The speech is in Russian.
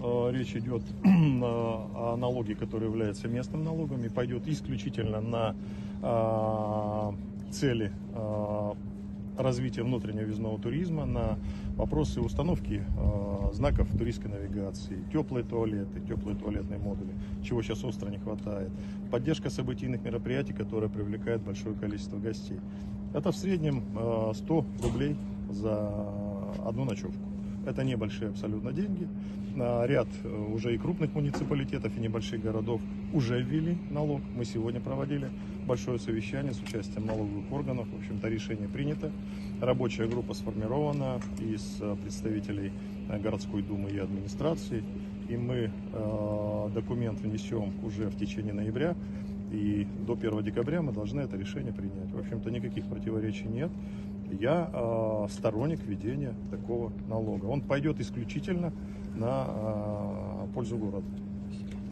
речь идет о налоге, который является местным налогом и пойдет исключительно на цели развития внутреннего въездного туризма, на вопросы установки знаков туристской навигации, теплые туалеты, теплые туалетные модули, чего сейчас остро не хватает, поддержка событийных мероприятий, которые привлекают большое количество гостей. Это в среднем 100 рублей за одну ночевку. Это небольшие абсолютно деньги. Ряд уже и крупных муниципалитетов, и небольших городов уже ввели налог. Мы сегодня проводили большое совещание с участием налоговых органов. В общем-то, решение принято. Рабочая группа сформирована из представителей городской думы и администрации. И мы документ внесем уже в течение ноября. И до 1 декабря мы должны это решение принять. В общем-то, никаких противоречий нет. Я сторонник введения такого налога. Он пойдет исключительно на пользу города.